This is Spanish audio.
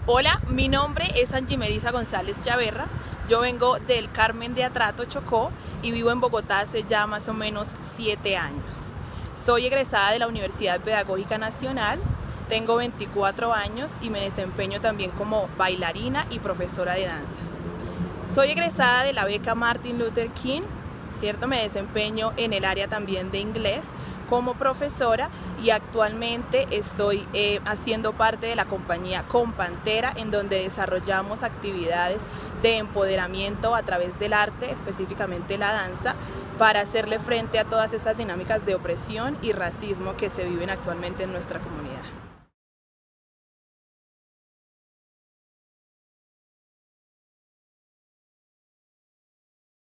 Hola, mi nombre es Angie Melissa González Chaverra. Yo vengo del Carmen de Atrato, Chocó, y vivo en Bogotá hace ya más o menos 7 años. Soy egresada de la Universidad Pedagógica Nacional, tengo 24 años y me desempeño también como bailarina y profesora de danzas. Soy egresada de la beca Martin Luther King, ¿cierto? Me desempeño en el área también de inglés como profesora y actualmente estoy haciendo parte de la compañía Compantera, en donde desarrollamos actividades de empoderamiento a través del arte, específicamente la danza, para hacerle frente a todas estas dinámicas de opresión y racismo que se viven actualmente en nuestra comunidad.